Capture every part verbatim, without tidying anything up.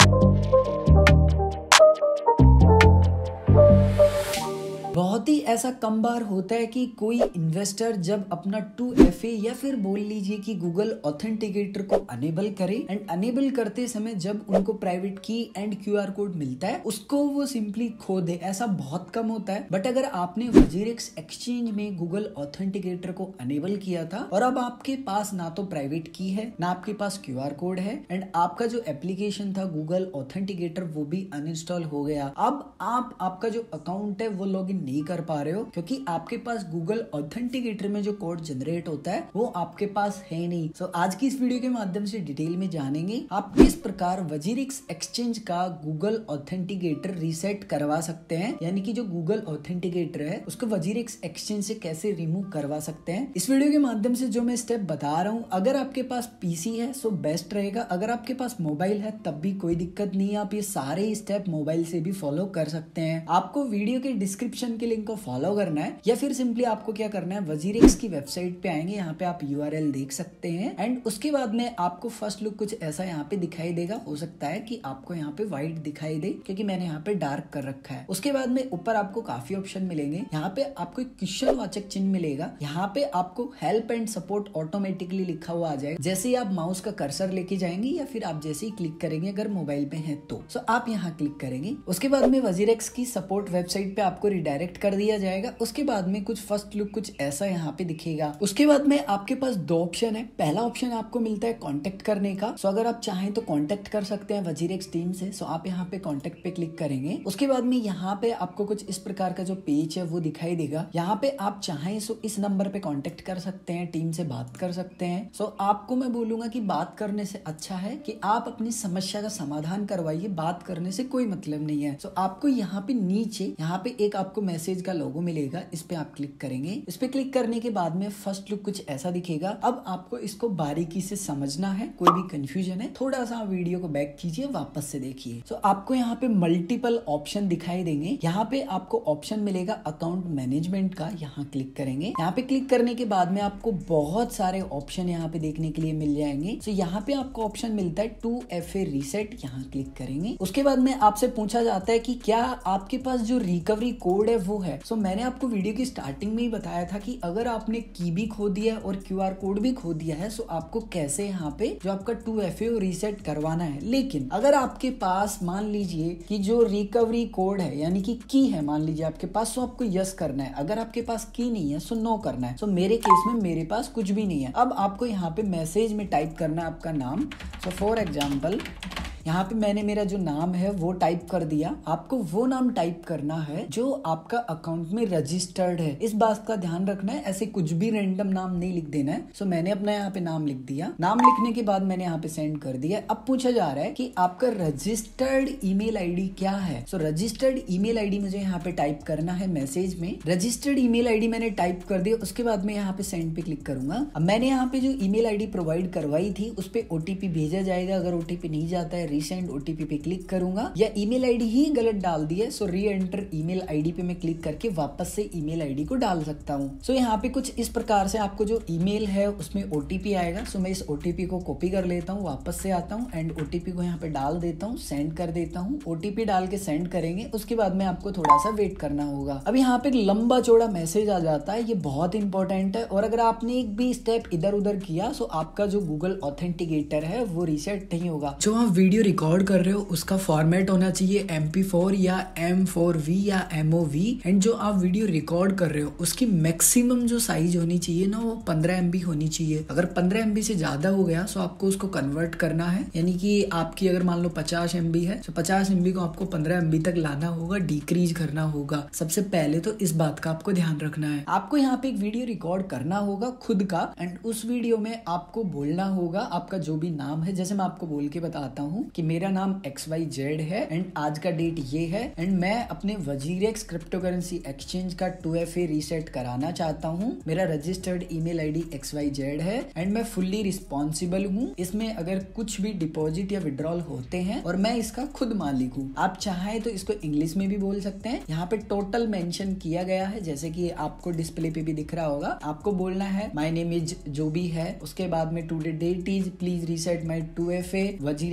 बहुत ही ऐसा कम बार होता है कि कोई इन्वेस्टर जब अपना टू एफ ए या फिर बोल लीजिए कि गूगल ऑथेंटिकेटर को अनेबल करे एंड अनेबल करते समय जब उनको प्राइवेट की एंड क्यू आर कोड मिलता है उसको वो सिंपली खो दे। ऐसा बहुत कम होता है। बट अगर आपने वजीरेक्स एक्सचेंज में गूगल ऑथेंटिकेटर को अनेबल किया था और अब आपके पास ना तो प्राइवेट की है ना आपके पास क्यू आर कोड है एंड आपका जो एप्लीकेशन था गूगल ऑथेंटिकेटर वो भी अनइंस्टॉल हो गया, अब आप आपका जो अकाउंट है वो लॉग इन नहीं कर पा रहे हो क्योंकि आपके पास गूगल ऑथेंटिकेटर में जो कोड जनरेट होता है वो आपके पास है नहीं। सो so, आज की इस वीडियो के माध्यम से डिटेल में जानेंगे आप किस प्रकार वजीरेक्स एक्सचेंज का गूगल ऑथेंटिकेटर रीसेट करवा सकते हैं, यानी कि जो गूगल ऑथेंटिकेटर है उसको वजीरेक्स एक्सचेंज से कैसे रिमूव करवा सकते हैं। इस वीडियो के माध्यम से जो मैं स्टेप बता रहा हूँ, अगर आपके पास पीसी है सो बेस्ट रहेगा, अगर आपके पास मोबाइल है तब भी कोई दिक्कत नहीं है, आप ये सारे स्टेप मोबाइल से भी फॉलो कर सकते हैं। आपको वीडियो के डिस्क्रिप्शन के लिंक को फॉलो करना है या फिर सिंपली आपको क्या करना है, वजीरेक्स की वेबसाइट पे आएंगे, यहाँ पे आप यूआरएल देख सकते हैं एंड उसके बाद में आपको फर्स्ट लुक कुछ ऐसा यहाँ पे दिखाई देगा। हो सकता है कि आपको यहाँ पे व्हाइट दिखाई दे क्योंकि मैंने यहाँ पे डार्क कर रखा है। उसके बाद में ऊपर आपको काफी ऑप्शन मिलेंगे, यहाँ पे आपको एक क्वेश्चन वाचक चिन्ह मिलेगा, यहाँ पे आपको हेल्प एंड सपोर्ट ऑटोमेटिकली लिखा हुआ आ जाएगा। जैसे ही आप माउस का कर्सर लेके जाएंगे या फिर आप जैसे ही क्लिक करेंगे अगर मोबाइल पे है तो सो आप यहाँ क्लिक करेंगे। उसके बाद में वजीरेक्स की सपोर्ट वेबसाइट पे आपको रिडायरेक्ट कर दिया जाएगा। उसके बाद में कुछ फर्स्ट लुक कुछ ऐसा यहाँ पे दिखेगा। उसके बाद में आपके पास दो ऑप्शन है। पहला ऑप्शन आपको मिलता है कांटेक्ट करने का, सो अगर आप चाहें तो कांटेक्ट कर सकते हैं वजीरेक्स टीम से, सो आप यहाँ पे कांटेक्ट पे क्लिक करेंगे। उसके बाद में यहाँ पे आपको कुछ इस प्रकार का जो पेज है वो दिखाई देगा। यहाँ पे आप चाहें सो इस नंबर पे कांटेक्ट कर सकते हैं, टीम से बात कर सकते हैं। सो आपको मैं बोलूंगा कि बात करने से अच्छा है कि आप अपनी समस्या का समाधान करवाइए, बात करने से कोई मतलब नहीं है। सो आपको यहाँ पे नीचे यहाँ पे एक आपको मैसेज का लोगो मिलेगा, इस पे आप क्लिक करेंगे। इस पे क्लिक करने के बाद में फर्स्ट लुक कुछ ऐसा दिखेगा। अब आपको इसको बारीकी से समझना है, कोई भी कंफ्यूजन है थोड़ा सा वीडियो को बैक कीजिए, वापस से देखिए। सो आपको यहाँ पे मल्टीपल ऑप्शन दिखाई देंगे। यहाँ पे आपको ऑप्शन मिलेगा अकाउंट मैनेजमेंट का, यहाँ क्लिक करेंगे। यहाँ पे क्लिक करने के बाद में आपको बहुत सारे ऑप्शन यहाँ पे देखने के लिए मिल जाएंगे। सो यहाँ पे आपको ऑप्शन मिलता है टू एफ ए रीसेट, यहाँ क्लिक करेंगे। उसके बाद में आपसे पूछा जाता है कि क्या आपके पास जो रिकवरी कोड है वो है। सो मैंने आपको वीडियो की स्टार्टिंग में ही बताया था कि अगर आपने की भी खो दिया है और क्यू आर कोड भी खो दिया है सो आपको कैसे यहाँ पे जो आपका टू एफ ए रीसेट करवाना है। लेकिन अगर आपके पास मान लीजिए कि जो रिकवरी कोड है यानी कि की है मान लीजिए आपके पास, सो आपको यस करना है। अगर आपके पास की नहीं है सो नो करना है। सो मेरे केस में मेरे पास कुछ भी नहीं है। अब आपको यहाँ पे मैसेज में टाइप करना है आपका नाम। सो फॉर एग्जाम्पल यहाँ पे मैंने मेरा जो नाम है वो टाइप कर दिया। आपको वो नाम टाइप करना है जो आपका अकाउंट में रजिस्टर्ड है। इस बात का ध्यान रखना है, ऐसे कुछ भी रैंडम नाम नहीं लिख देना है। सो मैंने अपना यहाँ पे नाम लिख दिया। नाम लिखने के बाद मैंने यहाँ पे सेंड कर दिया। अब पूछा जा रहा है कि आपका रजिस्टर्ड ईमेल आईडी क्या है। सो रजिस्टर्ड ईमेल आईडी मुझे यहाँ पे टाइप करना है मैसेज में। रजिस्टर्ड ईमेल आईडी मैंने टाइप कर दिया। उसके बाद मैं यहाँ पे सेंड पे क्लिक करूंगा। अब मैंने यहाँ पे जो ईमेल आईडी प्रोवाइड करवाई थी उस पे ओटीपी भेजा जाएगा। अगर ओटीपी नहीं जाता है रीसेंड ओटीपी पे क्लिक करूंगा, या ईमेल आईडी ही गलत डाल दी है सो री एंटर ईमेल आईडी पे मैं क्लिक करके वापस से ईमेल आईडी को डाल सकता हूं। सो यहाँ पे कुछ इस प्रकार से आपको जो ईमेल है उसमें ओटीपी आएगा। सो मैं इस ओटीपी को कॉपी कर लेता हूँ, वापस से आता हूँ एंड ओटीपी को यहाँ पे डाल देता हूँ, सेंड कर देता हूँ। ओटीपी डाल के सेंड करेंगे। उसके बाद में आपको थोड़ा सा वेट करना होगा। अब यहाँ पे एक लंबा चौड़ा मैसेज आ जाता है, ये बहुत इंपॉर्टेंट है और अगर आपने एक भी स्टेप इधर उधर किया सो आपका जो गूगल ऑथेंटिकेटर है वो रीसेट नहीं होगा। जो आप वीडियो रिकॉर्ड कर रहे हो उसका फॉर्मेट होना चाहिए एम पी फोर या एम फोर वी या एम ओ वी एंड जो आप वीडियो रिकॉर्ड कर रहे हो उसकी मैक्सिमम जो साइज होनी चाहिए ना वो पंद्रह एम बी होनी चाहिए। अगर पंद्रह एम बी से ज्यादा हो गया तो आपको उसको कन्वर्ट करना है, यानी कि आपकी अगर मान लो पचास एम बी है तो पचास एम बी को आपको पंद्रह एम बी तक लाना होगा, डिक्रीज करना होगा। सबसे पहले तो इस बात का आपको ध्यान रखना है। आपको यहाँ पे एक वीडियो रिकॉर्ड करना होगा खुद का एंड उस वीडियो में आपको बोलना होगा आपका जो भी नाम है। जैसे मैं आपको बोल के बताता हूँ कि मेरा नाम एक्स वाई जेड है एंड आज का डेट ये है एंड मैं अपने वजीरेक्स क्रिप्टो करेंसी एक्सचेंज का टू एफ ए रीसेट कराना चाहता हूँ। मेरा registered email ID X Y Z है एंड मैं फुल्ली रिस्पॉन्सिबल हूँ। इसमें अगर कुछ भी डिपॉजिट या विड्रॉल होते हैं और मैं इसका खुद मालिक हूँ। आप चाहें तो इसको इंग्लिश में भी बोल सकते हैं। यहाँ पे टोटल मेंशन किया गया है, जैसे कि आपको डिस्प्ले पे भी दिख रहा होगा। आपको बोलना है माय नेम इज जो भी है, उसके बाद में today date is please reset my two F A WazirX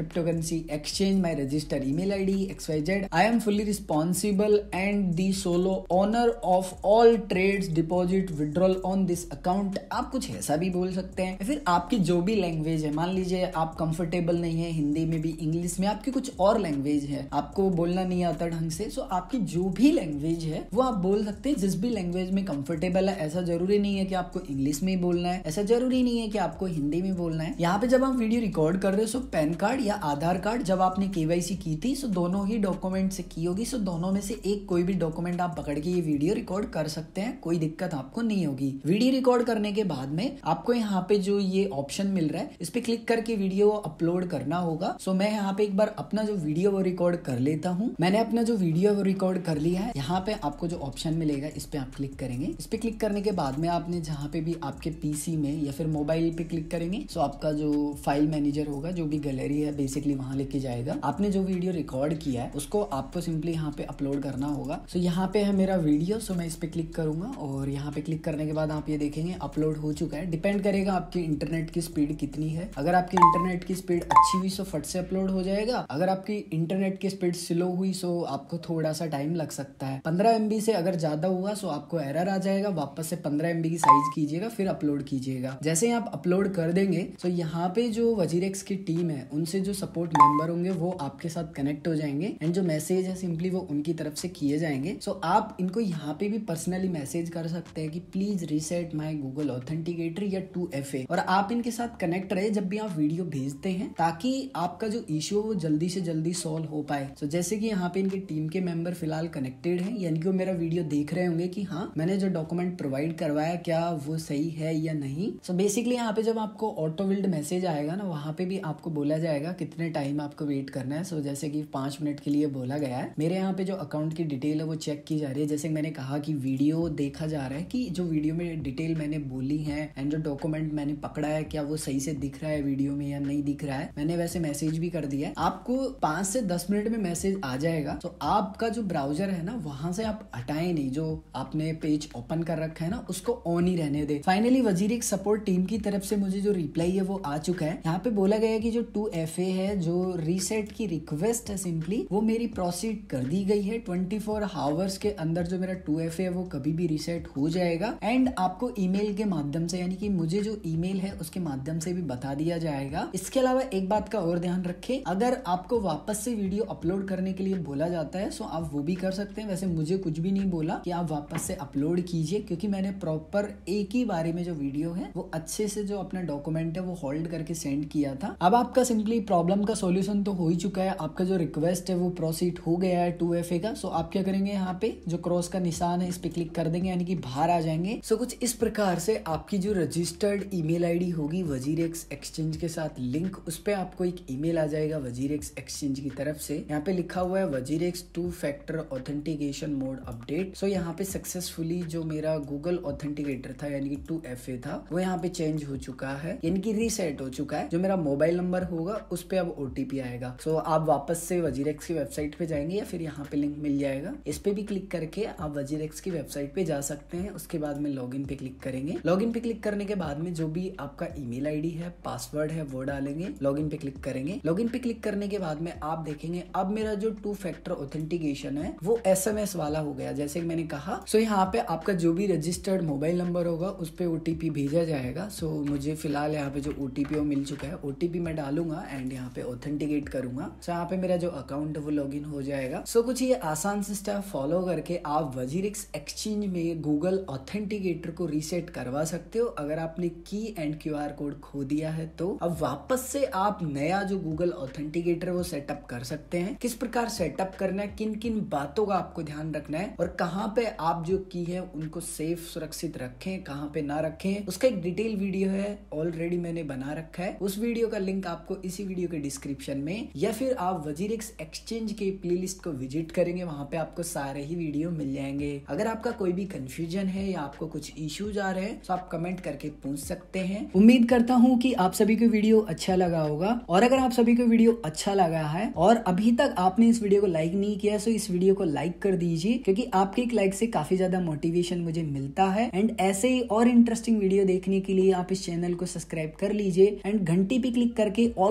cryptocurrency exchange, my registered email I D X Y Z. I am fully responsible and the solo owner of all trades, deposit, withdrawal on this account. आप कुछ ऐसा भी बोल सकते हैं, या फिर आपकी जो भी लैंग्वेज है, मान लीजिए आप कंफर्टेबल नहीं है हिंदी में भी, इंग्लिश में, आपकी कुछ और लैंग्वेज है, आपको बोलना नहीं आता ढंग से, सो आपकी जो भी लैंग्वेज है वो आप बोल सकते हैं। जिस भी लैंग्वेज में कंफर्टेबल है, ऐसा जरूरी नहीं है कि आपको इंग्लिश में ही बोलना है, ऐसा जरूरी नहीं है कि आपको हिंदी में बोलना है। यहाँ पे जब आप वीडियो रिकॉर्ड कर रहे हो, सो पैन कार्ड या आधार कार्ड जब आपने केवाईसी की थी, सो दोनों ही डॉक्यूमेंट से की होगी, सो दोनों में से एक कोई भी डॉक्यूमेंट आप पकड़ के ये वीडियो रिकॉर्ड कर सकते हैं, कोई दिक्कत आपको नहीं होगी। वीडियो रिकॉर्ड करने के बाद में आपको यहाँ पे जो ये ऑप्शन मिल रहा है, इस पे क्लिक करके वीडियो अपलोड करना होगा। सो मैं यहाँ पे एक बार अपना जो वीडियो वो रिकॉर्ड कर लेता हूँ। मैंने अपना जो वीडियो वो रिकॉर्ड कर लिया है। यहाँ पे आपको जो ऑप्शन मिलेगा, इस पे आप क्लिक करेंगे। इस पे क्लिक करने के बाद में आपने जहाँ पे भी आपके पीसी में या फिर मोबाइल पे क्लिक करेंगे, सो आपका जो फाइल मैनेजर होगा, जो भी गैलरी है, बेसिकली वहां लेके जाएगा। आपने जो वीडियो रिकॉर्ड किया है उसको आपको सिंपली यहाँ पे अपलोड करना होगा। सो यहाँ पे है मेरा वीडियो, सो मैं इस पे क्लिक करूंगा और यहाँ पे क्लिक करने के बाद आप ये देखेंगे अपलोड हो चुका है। डिपेंड करेगा आपकी इंटरनेट की स्पीड कितनी है। अगर आपकी इंटरनेट की स्पीड अच्छी हुई सो फट से अपलोड हो जाएगा। अगर आपकी इंटरनेट की स्पीड स्लो हुई सो आपको थोड़ा सा टाइम लग सकता है। पंद्रह एमबी से अगर ज्यादा हुआ सो आपको एरर आ जाएगा, वापस से पंद्रह एमबी की साइज कीजिएगा, फिर अपलोड कीजिएगा। जैसे ही आप अपलोड कर देंगे तो यहाँ पे जो वजीरेक्स की टीम है, उनसे जो सपोर्ट मेंबर होंगे वो आपके साथ कनेक्ट हो जाएंगे एंड जो मैसेज है सिंपली वो उनकी तरफ से किए जाएंगे। सो आप इनको यहाँ पे भी पर्सनली मैसेज कर सकते हैं कि please reset my Google authenticator या टू एफ ए, और आप इनके साथ कनेक्ट रहे जब भी आप वीडियो भेजते हैं, ताकि आपका जो इश्यू वो जल्दी से जल्दी सॉल्व हो पाए। सो so, जैसे कि यहाँ पे इनकी टीम के मेंबर फिलहाल कनेक्टेड हैं, यानी कि वो मेरा वीडियो देख रहे होंगे कि हाँ मैंने जो डॉक्यूमेंट प्रोवाइड करवाया क्या वो सही है या नहीं। सो so, बेसिकली यहाँ पे जब आपको ऑटो विल्ड मैसेज आएगा ना, वहाँ पे भी आपको बोला जाएगा कितने टाइम आपको वेट करना है। सो so, जैसे कि पांच मिनट के लिए बोला गया है। मेरे यहाँ पे जो अकाउंट की डिटेल है वो चेक की जा रही है। जैसे मैंने कहा कि वीडियो देखा जा रहा है कि जो वीडियो में डिटेल मैंने बोली है एंड जो डॉक्यूमेंट मैंने पकड़ा है क्या वो सही से दिख रहा है वीडियो में या नहीं दिख रहा है। मैंने वैसे मैसेज भी कर दिया है। आपको पांच से दस मिनट में मैसेज आ जाएगा। तो आपका जो ब्राउजर है ना, वहां से आप हटाए नहीं, जो आपने पेज ओपन कर रखा है ना उसको ऑन ही रहने दे। फाइनली वजीरेक्स सपोर्ट टीम की तरफ से मुझे जो रिप्लाई है वो आ चुका है। यहाँ पे बोला गया है कि जो टू एफ ए है, जो रीसेट की रिक्वेस्ट है सिंपली वो मेरी प्रोसीड कर दी गई है। ट्वेंटी फोर आवर्स के अंदर जो मेरा टू एफ ए है वो कभी भी रीसेट हो जाएगा एंड आपको ईमेल के माध्यम से, यानी कि मुझे जो ईमेल है उसके माध्यम से भी बता दिया जाएगा। इसके अलावा एक बात का और ध्यान रखें, अगर आपको वापस से वीडियो अपलोड करने के लिए बोला जाता है सो आप वो भी कर सकते हैं। वैसे मुझे कुछ भी नहीं बोला कि आप वापस से अपलोड कीजिए, क्योंकि मैंने प्रॉपर एक ही बारे में जो वीडियो है वो अच्छे से जो अपना डॉक्यूमेंट है वो होल्ड करके सेंड किया था। अब आपका सिंपली प्रॉब्लम का सॉल्यूशन तो हो ही चुका है। आपका जो रिक्वेस्ट है वो प्रोसीड हो गया है टू एफ ए का। सो आप क्या करेंगे, यहाँ पे जो क्रॉस का निशान है इस पे क्लिक कर देंगे, यानी कि बाहर आ जाएंगे। सो कुछ इस प्रकार से आपकी जो रजिस्टर्ड ईमेल आईडी होगी वजीरेक्स एक्सचेंज के साथ लिंक, उस पे आपको एक ईमेल आ जाएगा वजीरेक्स एक्सचेंज की तरफ से। यहाँ पे लिखा हुआ है WazirX two factor authentication mode update. So यहाँ पे सक्सेसफुली जो मेरा गूगल ऑथेंटिकेटर था यानी कि टू एफ ए था वो यहाँ पे चेंज हो चुका है, यानी कि रीसेट हो चुका है। जो मेरा मोबाइल नंबर होगा उस पे अब ओटीपी आएगा। सो आप वापस से वजीरेक्स की वेबसाइट पे जाएंगे या फिर यहाँ पे लिंक मिल जाएगा, इस पे भी क्लिक करके आप वजीरेक्स की वेबसाइट पे जा सकते हैं। उसके बाद में लॉगिन पे क्लिक करेंगे। लॉगिन पे क्लिक करने के बाद में जो भी आपका ईमेल आईडी है, पासवर्ड है वो डालेंगे। लॉगिन पे क्लिक करेंगे। लॉगिन पे क्लिक करने के बाद में आप देखेंगे अब मेरा जो टू फैक्टर ऑथेंटिकेशन है वो एसएमएस वाला हो गया, जैसे मैंने कहा। सो यहाँ पे आपका जो भी रजिस्टर्ड मोबाइल नंबर होगा उस पे ओटीपी भेजा जाएगा। सो मुझे फिलहाल यहाँ पे जो ओटीपी वो मिल चुका है, ओटीपी मैं डालूंगा एंड यहाँ पे ऑथेंटिकेट करूंगा। सो यहाँ पे मेरा जो अकाउंट है वो लॉगिन हो जाएगा। सो कुछ ये आसान से स्टेप फॉलो करके आप वजीरेक्स एक्सचेंज में गूगल ऑथेंटिकेटर को रीसेट करवा सकते हो। अगर आपने की एंड क्यूआर कोड खो दिया है तो अब वापस से आप नया जो गूगल ऑथेंटिकेटर वो सेटअप कर सकते हैं। किस प्रकार सेटअप करना है, किन किन बातों का आपको ध्यान रखना है और कहाँ पे आप जो की है उनको सेफ सुरक्षित रखें, कहाँ पे ना रखें, उसका एक डिटेल वीडियो है ऑलरेडी मैंने बना रखा है। उस वीडियो का लिंक आपको इसी वीडियो के डिस्क्रिप्शन में, या फिर आप वजीरेक्स एक्सचेंज के प्लेलिस्ट को विजिट करेंगे, वहां पे आपको सारे ही वीडियो मिल जाएंगे। अगर आपका कोई भी कंफ्यूजन है या आपको कुछ इश्यूज आ रहे हैं तो आप कमेंट करके पूछ सकते हैं। उम्मीद करता हूँ कि आप सभी को वीडियो अच्छा लगा होगा, और अगर आप सभी को वीडियो अच्छा लगा है और अभी तक आपने इस वीडियो को लाइक नहीं किया तो इस वीडियो को लाइक कर दीजिए, क्योंकि आपके एक लाइक से काफी ज्यादा मोटिवेशन मुझे मिलता है। एंड ऐसे ही और इंटरेस्टिंग वीडियो देखने के लिए आप इस चैनल को सब्सक्राइब कर लीजिए एंड घंटी पे क्लिक करके ऑल पे क्लिक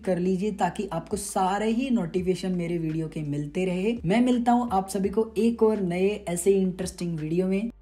कर लीजिए ताकि आपको सारे ही नोटिफिकेशन मेरे वीडियो के मिलते रहे। मैं मिलता हूँ आप सभी को एक और नए ऐसे इंटरेस्टिंग वीडियो में।